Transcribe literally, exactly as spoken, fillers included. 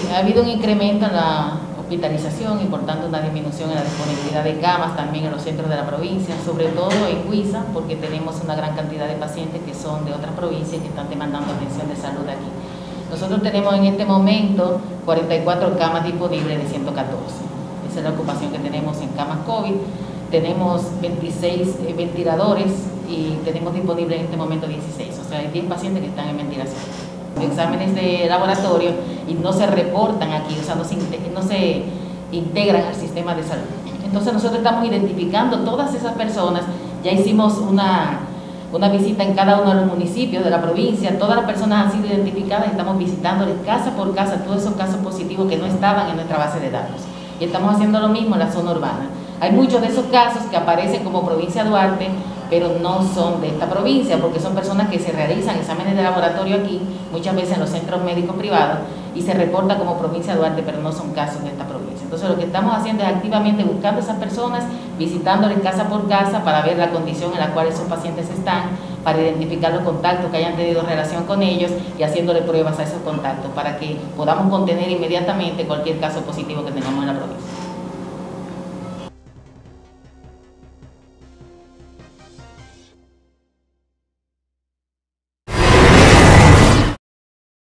ha habido un incremento en la hospitalización y por tanto una disminución en la disponibilidad de camas también en los centros de la provincia, sobre todo en Huiza, porque tenemos una gran cantidad de pacientes que son de otras provincias que están demandando atención de salud aquí. Nosotros tenemos en este momento cuarenta y cuatro camas disponibles de ciento catorce. Esa es la ocupación que tenemos en camas COVID. Tenemos veintiséis eh, ventiladores y tenemos disponibles en este momento dieciséis, o sea, hay diez pacientes que están en ventilación. Exámenes de laboratorio y no se reportan aquí, o sea, no se, no se integran al sistema de salud. Entonces nosotros estamos identificando todas esas personas, ya hicimos una, una visita en cada uno de los municipios de la provincia, todas las personas han sido identificadas y estamos visitándoles casa por casa todos esos casos positivos que no estaban en nuestra base de datos. Y estamos haciendo lo mismo en la zona urbana. Hay muchos de esos casos que aparecen como provincia de Duarte, pero no son de esta provincia, porque son personas que se realizan exámenes de laboratorio aquí, muchas veces en los centros médicos privados, y se reporta como provincia de Duarte, pero no son casos de esta provincia. Entonces lo que estamos haciendo es activamente buscando a esas personas, visitándoles casa por casa para ver la condición en la cual esos pacientes están, para identificar los contactos que hayan tenido relación con ellos y haciéndole pruebas a esos contactos para que podamos contener inmediatamente cualquier caso positivo que tengamos en la provincia.